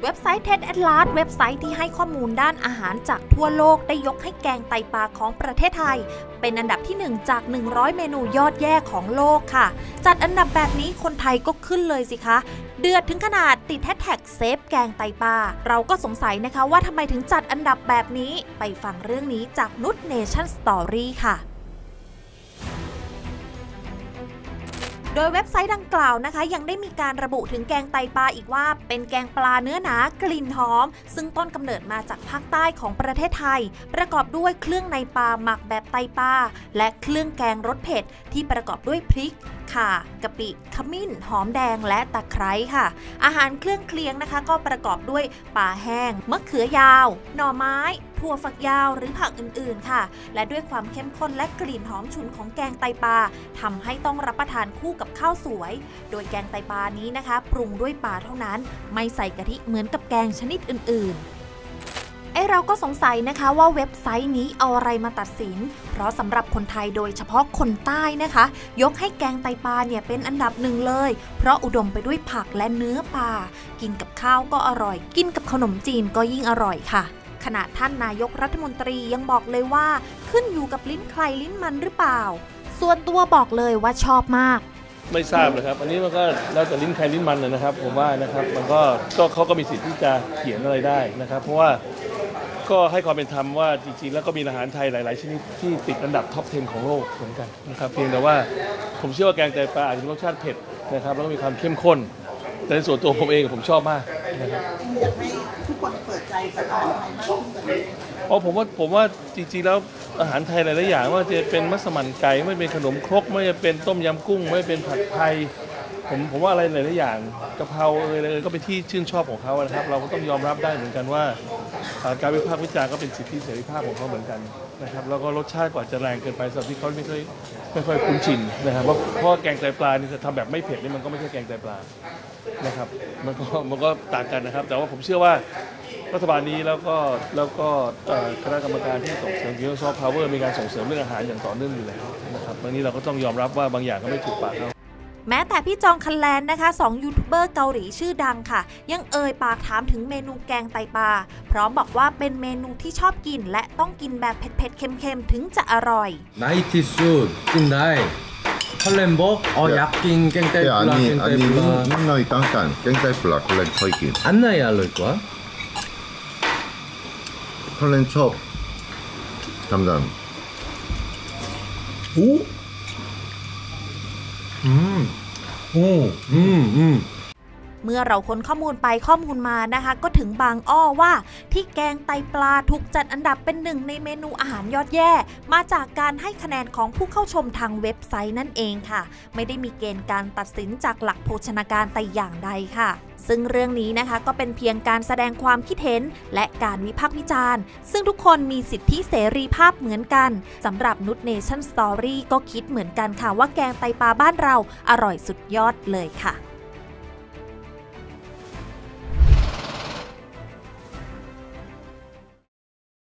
เว็บไซต์ TED Atlas เว็บไซต์ที่ให้ข้อมูลด้านอาหารจากทั่วโลกได้ยกให้แกงไตปลาของประเทศไทยเป็นอันดับที่1จาก100เมนูยอดแย่ของโลกค่ะจัดอันดับแบบนี้คนไทยก็ขึ้นเลยสิคะเดือดถึงขนาดติดแฮชแท็กเซฟแกงไตปลาเราก็สงสัยนะคะว่าทำไมถึงจัดอันดับแบบนี้ไปฟังเรื่องนี้จากนุช Nation Story ค่ะโดยเว็บไซต์ดังกล่าวนะคะยังได้มีการระบุถึงแกงไตปลาอีกว่าเป็นแกงปลาเนื้อหนากลิ่นหอมซึ่งต้นกำเนิดมาจากภาคใต้ของประเทศไทยประกอบด้วยเครื่องในปลาหมักแบบไตปลาและเครื่องแกงรสเผ็ดที่ประกอบด้วยพริกข่ากะปิขมิ้นหอมแดงและตะไคร้ค่ะอาหารเครื่องเคียงนะคะก็ประกอบด้วยปลาแห้งมะเขือยาวหน่อไม้ถั่วฝักยาวหรือผักอื่นๆค่ะและด้วยความเข้มข้นและกลิ่นหอมฉุนของแกงไตปลาทำให้ต้องรับประทานคู่กับข้าวสวยโดยแกงไตปลานี้นะคะปรุงด้วยปลาเท่านั้นไม่ใส่กะทิเหมือนกับแกงชนิดอื่นๆเราก็สงสัยนะคะว่าเว็บไซต์นี้เอาอะไรมาตัดสินเพราะสำหรับคนไทยโดยเฉพาะคนใต้นะคะยกให้แกงไตปลาเนี่ยเป็นอันดับหนึ่งเลยเพราะอุดมไปด้วยผักและเนื้อปลากินกับข้าวก็อร่อยกินกับขนมจีนก็ยิ่งอร่อยค่ะขณะท่านนายกรัฐมนตรียังบอกเลยว่าขึ้นอยู่กับลิ้นใครลิ้นมันหรือเปล่าส่วนตัวบอกเลยว่าชอบมากไม่ทราบเลยครับอันนี้มันก็แล้วแต่ลิ้นใครลิ้นมันนะครับผมว่านะครับมันก็เขาก็มีสิทธิ์ที่จะเขียนอะไรได้นะครับเพราะว่าก็ให้ความเป็นธรรมว่าจริงๆแล้วก็มีอาหารไทยหลายๆชนิดที่ติดอันดับท็อป 10 ของโลกเหมือนกันนะครับเพียงแต่ว่าผมเชื่อว่าแกงไตปลาอาจจะมีรสชาติเผ็ดนะครับแล้วก็มีความเข้มข้นแต่ในส่วนตัวผมเองผมชอบมากนะครับอยากให้ทุกคนเปิดใจกับอาหารไทยมากขึ้นกว่านี้อ๋อผมว่าจริงๆแล้วอาหารไทยหลายๆอย่างว่าจะเป็นมัสมั่นไก่ไม่เป็นขนมครกไม่เป็นต้มยำกุ้งไม่เป็นผัดไทยผมว่าอะไรหลายๆอย่างกะเพราอะไรก็เป็นที่ชื่นชอบของเขานะครับเราก็ต้องยอมรับได้เหมือนกันว่าการวิพากษ์วิจารณ์ก็เป็นสิทธิเสรีภาพของเขาเหมือนกันนะครับแล้วก็รสชาติกว่าจะแรงเกินไปสำหรับที่เขาไม่ค่อยคุ้นชินนะครับเพราะแกงไตปลานี่จะทำแบบไม่เผ็ดนี่มันก็ไม่ใช่แกงไตปลานะครับมันก็ต่างกันนะครับแต่ว่าผมเชื่อว่ารัฐบาลนี้แล้วก็คณะกรรมการที่ส่งเสริมซอฟต์พาวเวอร์มีการส่งเสริมเรื่องอาหารอย่างต่อเนื่องอยู่แล้วนะครับบางทีเราก็ต้องยอมรับว่าบางอย่างก็ไม่ถูกปากเขาแม้แต่พี่จองคันแลนนะคะ2ยูทูบเบอร์เกาหลีชื่อดังค่ะยังเอ่ยปากถามถึงเมนูแกงไตปลาพร้อมบอกว่าเป็นเมนูที่ชอบกินและต้องกินแบบเผ็ดๆเค็มๆถึงจะอร่อย 나이티수 찐나이 컬렌복 약긴 깽따이플라 아니 민나이 깐깐 깽따이플라 컬렌 서이긴 안나이 알로이 거야 컬렌 첩 담당 오 เมื่อเราค้นข้อมูลไปข้อมูลมานะคะก็ถึงบางอ้อว่าที่แกงไตปลาถูกจัดอันดับเป็นหนึ่งในเมนูอาหารยอดแย่มาจากการให้คะแนนของผู้เข้าชมทางเว็บไซต์นั่นเองค่ะไม่ได้มีเกณฑ์การตัดสินจากหลักโภชนาการแต่อย่างใดค่ะซึ่งเรื่องนี้นะคะก็เป็นเพียงการแสดงความคิดเห็นและการวิพากษ์วิจารณ์ซึ่งทุกคนมีสิทธิเสรีภาพเหมือนกันสำหรับนุช Nation Story ก็คิดเหมือนกันค่ะว่าแกงไตปลาบ้านเราอร่อยสุดยอดเลยค่ะ